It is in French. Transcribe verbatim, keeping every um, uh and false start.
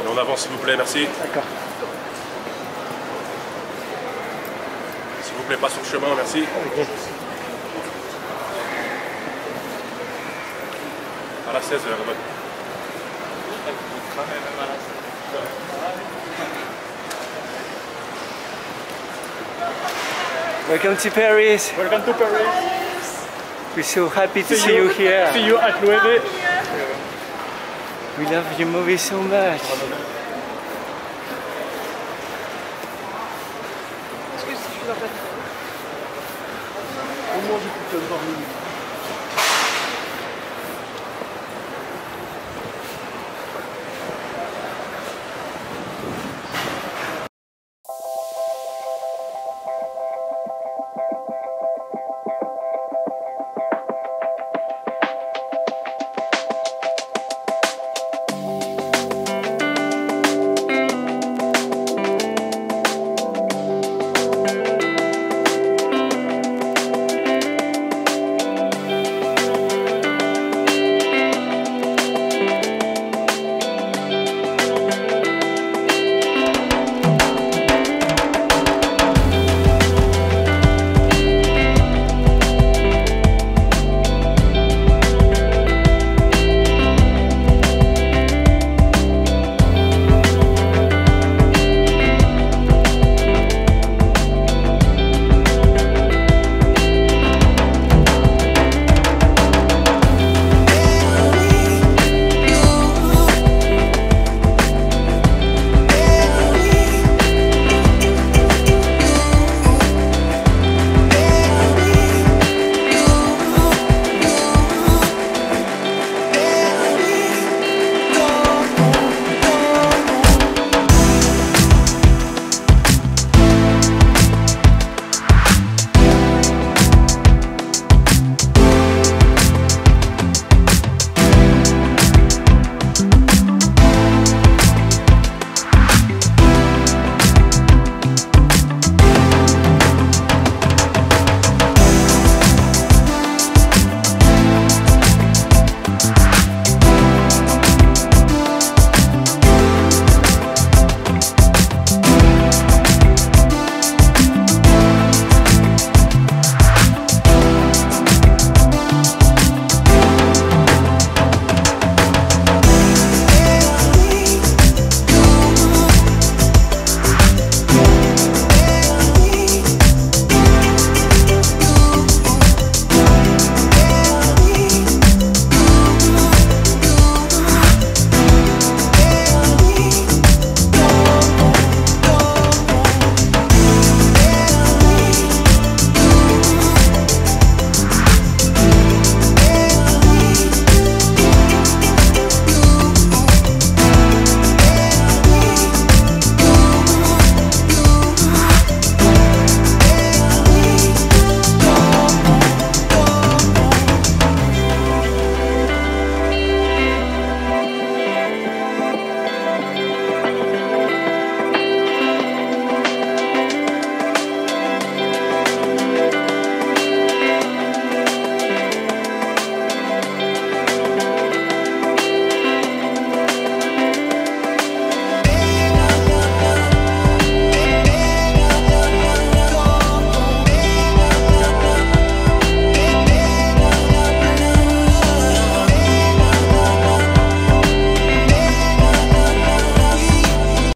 Allez, on avance s'il vous plaît, merci. D'accord. S'il vous plaît, pas sur le chemin, merci. Okay. À la seize heures. Welcome to Paris. Welcome to Paris. We're so happy to See see you, you. here. See you at LOEWE. We love your movie so much. Au moins, je peux te voir.